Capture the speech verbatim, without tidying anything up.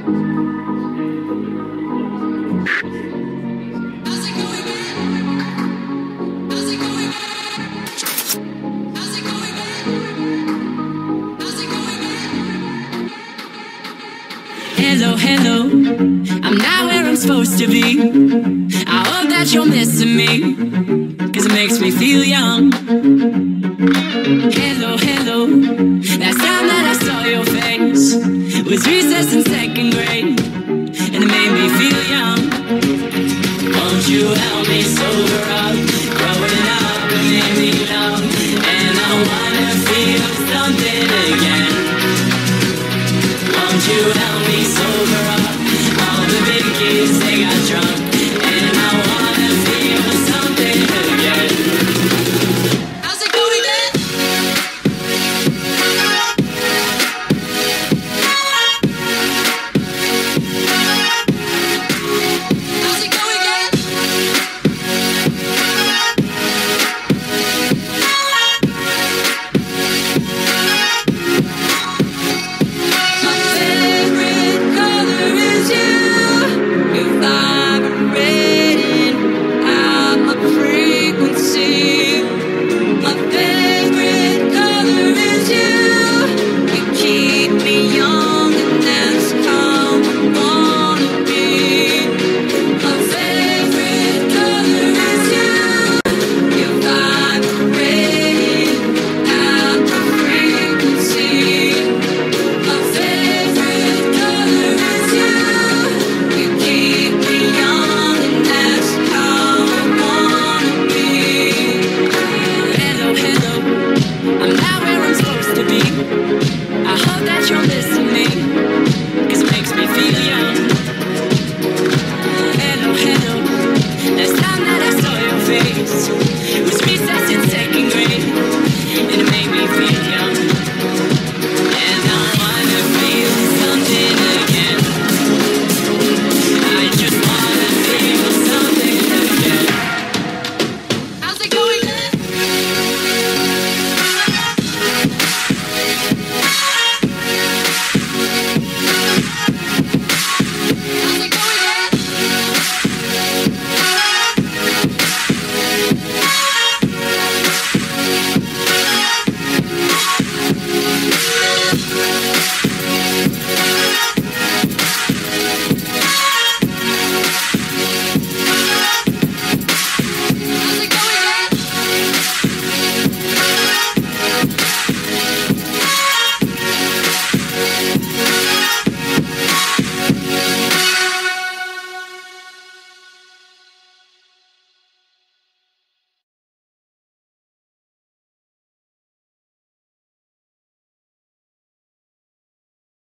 Hello, hello, I'm not where I'm supposed to be. I hope that you're missing me, cause it makes me feel young. Hello, hello, last time that I saw your face was recess in second grade, and it made me feel young. Won't you help me sober up? Growing up it made me numb, and I wanna feel something again. Won't you help me sober up?